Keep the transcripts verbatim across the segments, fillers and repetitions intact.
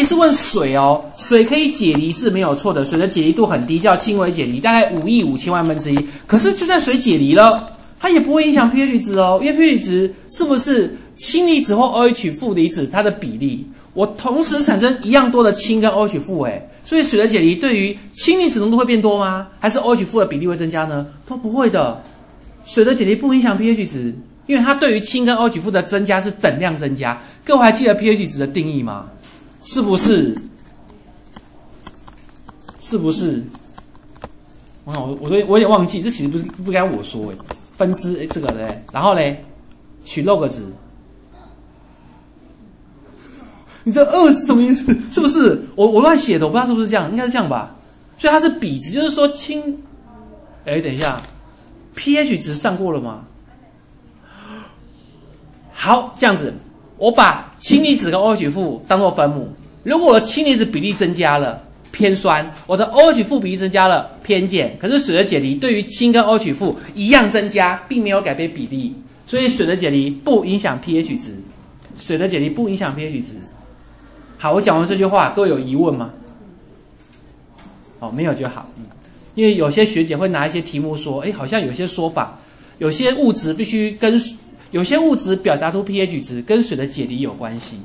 是问水哦，水可以解离是没有错的，水的解离度很低，叫轻微解离，大概五亿五千万分之一。可是就算水解离了，它也不会影响 pH 值哦，因为 pH 值是不是氢离子或 OH 负离子它的比例？我同时产生一样多的氢跟 OH 负，哎，所以水的解离对于氢离子浓度会变多吗？还是 OH 负的比例会增加呢？都不会的，水的解离不影响 pH 值。因为它对于氢跟 OH 负的增加是等量增加，各位还记得 pH 值的定义吗？是不是？是不是？我看我我都我有点忘记，这其实不是不该我说诶，分支诶这个嘞，然后嘞取 log 值，你这二是什么意思？是不是？我我乱写的，我不知道是不是这样，应该是这样吧？所以它是比值，就是说氢，哎，等一下 ，pH 值上过了吗？好，这样子，我把氢离子跟 OH 负当做分母。如果我的氢离子比例增加了，偏酸，我的 OH 负比例增加了，偏碱。可是水的解离对于氢跟 OH 负一样增加，并没有改变比例，所以水的解离不影响 pH 值。水的解离不影响 pH 值。好，我讲完这句话，各位有疑问吗？哦，没有就好。嗯，因为有些学姐会拿一些题目说，哎，好像有些说法，有些物质必须跟有些物质表达出 pH 值跟水的解离有关系。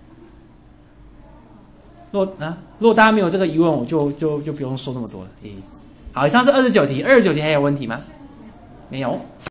若啊，如果大家没有这个疑问，我就就就不用说那么多了。诶，好，以上是二十九题，二十九题还有问题吗？没有。